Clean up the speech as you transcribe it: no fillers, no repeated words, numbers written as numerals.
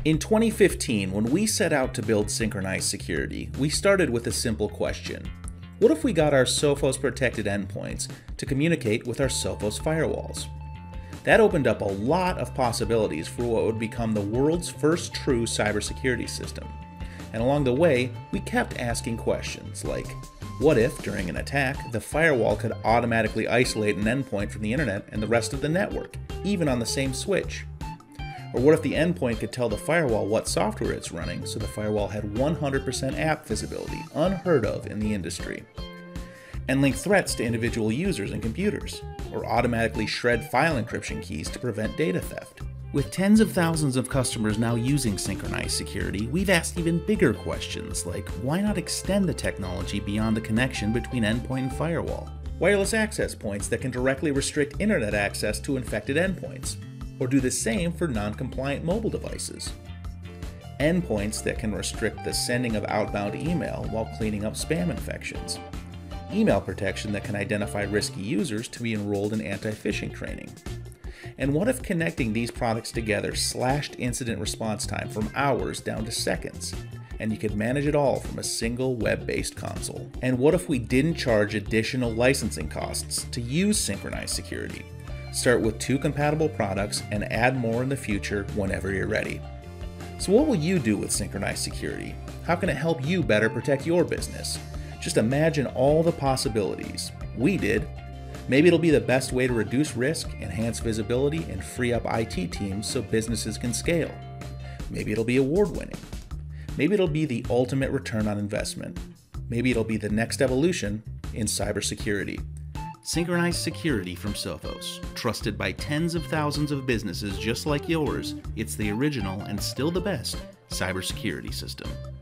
In 2015, when we set out to build Synchronized Security, we started with a simple question. What if we got our Sophos protected endpoints to communicate with our Sophos firewalls? That opened up a lot of possibilities for what would become the world's first true cybersecurity system. And along the way, we kept asking questions like, what if, during an attack, the firewall could automatically isolate an endpoint from the internet and the rest of the network, even on the same switch? Or what if the endpoint could tell the firewall what software it's running so the firewall had 100% app visibility, unheard of in the industry? And link threats to individual users and computers, or automatically shred file encryption keys to prevent data theft. With tens of thousands of customers now using Synchronized Security, we've asked even bigger questions like, why not extend the technology beyond the connection between endpoint and firewall? Wireless access points that can directly restrict internet access to infected endpoints, or do the same for non-compliant mobile devices. Endpoints that can restrict the sending of outbound email while cleaning up spam infections. Email protection that can identify risky users to be enrolled in anti-phishing training. And what if connecting these products together slashed incident response time from hours down to seconds, and you could manage it all from a single web-based console? And what if we didn't charge additional licensing costs to use Synchronized Security? Start with 2 compatible products and add more in the future whenever you're ready. So what will you do with Synchronized Security? How can it help you better protect your business? Just imagine all the possibilities. We did. Maybe it'll be the best way to reduce risk, enhance visibility, and free up IT teams so businesses can scale. Maybe it'll be award-winning. Maybe it'll be the ultimate return on investment. Maybe it'll be the next evolution in cybersecurity. Synchronized Security from Sophos. Trusted by tens of thousands of businesses just like yours, it's the original and still the best cybersecurity system.